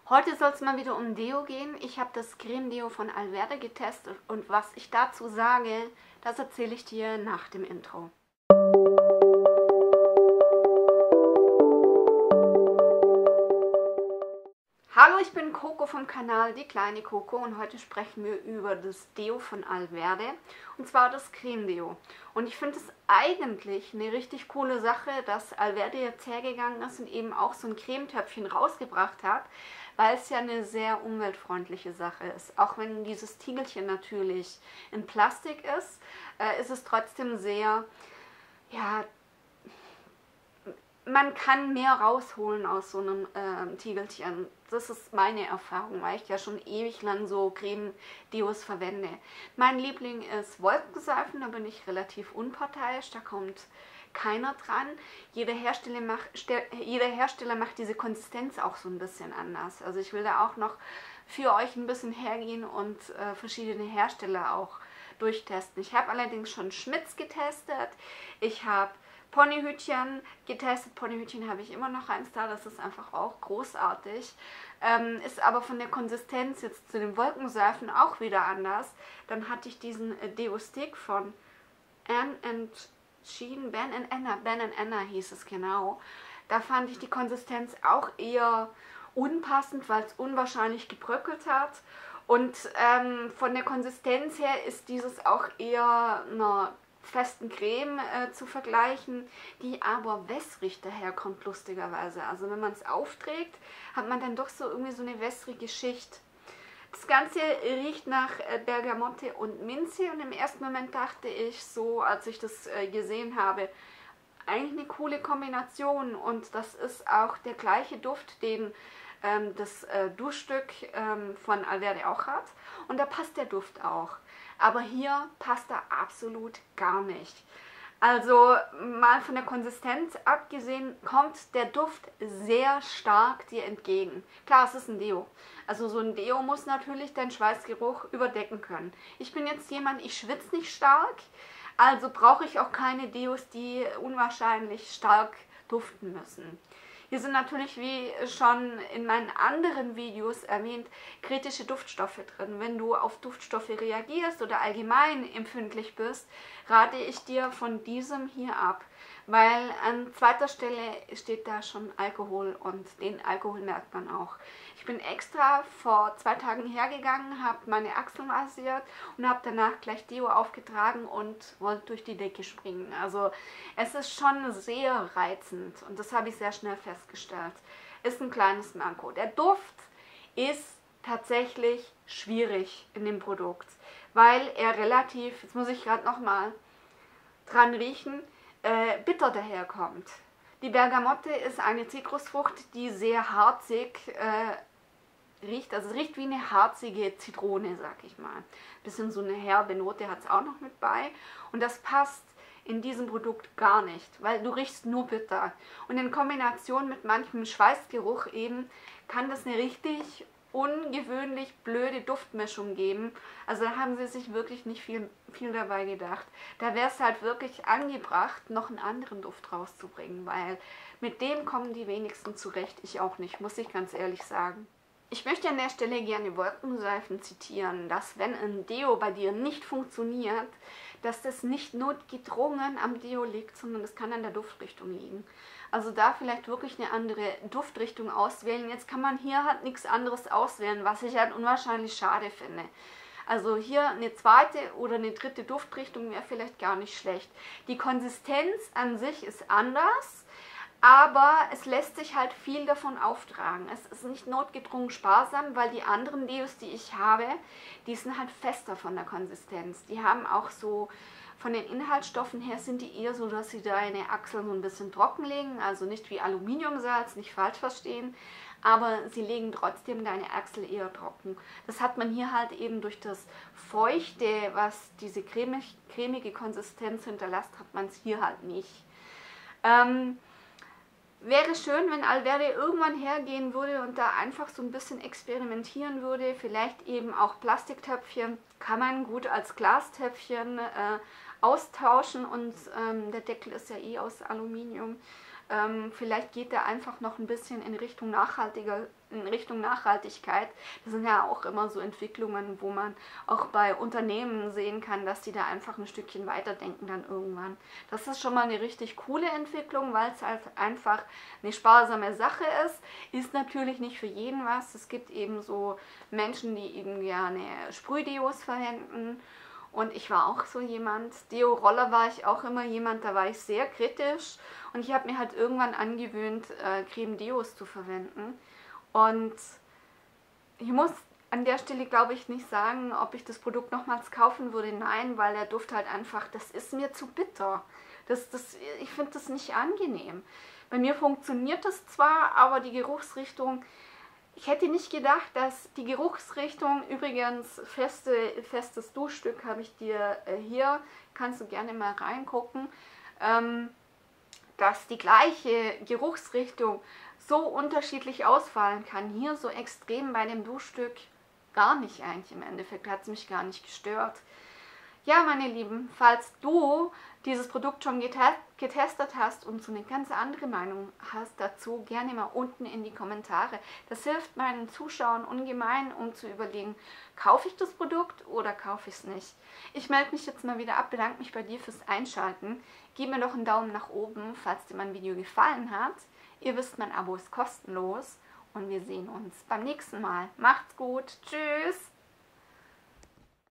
Heute soll es mal wieder um Deo gehen. Ich habe das Creme Deo von Alverde getestet und was ich dazu sage, das erzähle ich dir nach dem Intro. Hallo, ich bin Coco vom Kanal Die kleine Coco und heute sprechen wir über das Deo von Alverde und zwar das Creme Deo. Und ich finde es eigentlich eine richtig coole Sache, dass Alverde jetzt hergegangen ist und eben auch so ein Cremetöpfchen rausgebracht hat, weil es ja eine sehr umweltfreundliche Sache ist. Auch wenn dieses Tiegelchen natürlich in Plastik ist, ist es trotzdem sehr, ja, man kann mehr rausholen aus so einem Tiegelchen. Das ist meine Erfahrung, weil ich ja schon ewig lang so Creme-Deos verwende. Mein Liebling ist Wolkenseifen, da bin ich relativ unparteiisch, da kommt keiner dran. Jeder Hersteller macht diese Konsistenz auch so ein bisschen anders. Also ich will da auch noch für euch ein bisschen hergehen und verschiedene Hersteller auch durchtesten. Ich habe allerdings schon Schmitz getestet, ich habe Ponyhütchen getestet. Ponyhütchen habe ich immer noch eins da, das ist einfach auch großartig. Ist aber von der Konsistenz jetzt zu den Wolkenseifen auch wieder anders. Dann hatte ich diesen Deo-Stick von Ben & Anna hieß es genau. Da fand ich die Konsistenz auch eher unpassend, weil es unwahrscheinlich gebröckelt hat. Und von der Konsistenz her ist dieses auch eher einer festen Creme zu vergleichen, die aber wässrig daherkommt, lustigerweise. Also wenn man es aufträgt, hat man dann doch so irgendwie so eine wässrige Schicht. Das Ganze riecht nach Bergamotte und Minze und im ersten Moment dachte ich so, als ich das gesehen habe, eigentlich eine coole Kombination und das ist auch der gleiche Duft, den das Duschstück von Alverde auch hat und da passt der Duft auch. Aber hier passt er absolut gar nicht. Also mal von der Konsistenz abgesehen, kommt der Duft sehr stark dir entgegen. Klar, es ist ein Deo. Also so ein Deo muss natürlich deinen Schweißgeruch überdecken können. Ich bin jetzt jemand, ich schwitze nicht stark, also brauche ich auch keine Deos, die unwahrscheinlich stark duften müssen. Hier sind natürlich, wie schon in meinen anderen Videos erwähnt, kritische Duftstoffe drin. Wenn du auf Duftstoffe reagierst oder allgemein empfindlich bist, rate ich dir von diesem hier ab. Weil an zweiter Stelle steht da schon Alkohol und den Alkohol merkt man auch. Ich bin extra vor 2 Tagen hergegangen, habe meine Achseln rasiert und habe danach gleich Deo aufgetragen und wollte durch die Decke springen. Also es ist schon sehr reizend und das habe ich sehr schnell festgestellt. Ist ein kleines Manko. Der Duft ist tatsächlich schwierig in dem Produkt, weil er relativ, jetzt muss ich gerade nochmal dran riechen, bitter daherkommt. Die Bergamotte ist eine Zitrusfrucht, die sehr harzig riecht. Also es riecht wie eine harzige Zitrone, sag ich mal. Bisschen so eine herbe Note hat es auch noch mit bei. Und das passt in diesem Produkt gar nicht, weil du riechst nur bitter. Und in Kombination mit manchem Schweißgeruch eben kann das eine richtig ungewöhnlich blöde Duftmischung geben. Also da haben sie sich wirklich nicht viel dabei gedacht. Da wäre es halt wirklich angebracht, noch einen anderen Duft rauszubringen, weil mit dem kommen die wenigsten zurecht. Ich auch nicht, muss ich ganz ehrlich sagen. Ich möchte an der Stelle gerne Wolkenseifen zitieren, dass wenn ein Deo bei dir nicht funktioniert, dass das nicht notgedrungen am Deo liegt, sondern es kann an der Duftrichtung liegen. Also da vielleicht wirklich eine andere Duftrichtung auswählen. Jetzt kann man hier halt nichts anderes auswählen, was ich halt unwahrscheinlich schade finde. Also hier eine zweite oder eine dritte Duftrichtung wäre vielleicht gar nicht schlecht. Die Konsistenz an sich ist anders, aber es lässt sich halt viel davon auftragen. Es ist nicht notgedrungen sparsam, weil die anderen Deos, die ich habe, die sind halt fester von der Konsistenz. Die haben auch so, von den Inhaltsstoffen her sind die eher so, dass sie deine Achseln so ein bisschen trocken legen. Also nicht wie Aluminiumsalz, nicht falsch verstehen. Aber sie legen trotzdem deine Achsel eher trocken. Das hat man hier halt eben durch das Feuchte, was diese cremige Konsistenz hinterlässt, hat man es hier halt nicht. Wäre schön, wenn Alverde irgendwann hergehen würde und da einfach so ein bisschen experimentieren würde. Vielleicht eben auch Plastiktöpfchen kann man gut als Glastöpfchen austauschen und der Deckel ist ja eh aus Aluminium. Vielleicht geht er einfach noch ein bisschen in Richtung in Richtung Nachhaltigkeit. Das sind ja auch immer so Entwicklungen, wo man auch bei Unternehmen sehen kann, dass die da einfach ein Stückchen weiterdenken dann irgendwann. Das ist schon mal eine richtig coole Entwicklung, weil es halt einfach eine sparsame Sache ist. Ist natürlich nicht für jeden was. Es gibt eben so Menschen, die eben gerne Sprühdeos verwenden. Und ich war auch so jemand, Deo-Roller war ich auch immer jemand, da war ich sehr kritisch. Und ich habe mir halt irgendwann angewöhnt, Creme-Deos zu verwenden. Und ich muss an der Stelle, glaube ich, nicht sagen, ob ich das Produkt nochmals kaufen würde. Nein, weil der Duft halt einfach, das ist mir zu bitter. Ich finde das nicht angenehm. Bei mir funktioniert das zwar, aber die Geruchsrichtung, ich hätte nicht gedacht, dass die Geruchsrichtung, übrigens festes Duschstück habe ich dir hier, kannst du gerne mal reingucken, dass die gleiche Geruchsrichtung so unterschiedlich ausfallen kann. Hier so extrem bei dem Duschstück gar nicht eigentlich im Endeffekt, hat es mich gar nicht gestört. Ja, meine Lieben, falls du dieses Produkt schon getestet hast und so eine ganz andere Meinung hast dazu, gerne mal unten in die Kommentare. Das hilft meinen Zuschauern ungemein, um zu überlegen, kaufe ich das Produkt oder kaufe ich es nicht. Ich melde mich jetzt mal wieder ab, bedanke mich bei dir fürs Einschalten. Gib mir doch einen Daumen nach oben, falls dir mein Video gefallen hat. Ihr wisst, mein Abo ist kostenlos und wir sehen uns beim nächsten Mal. Macht's gut, tschüss!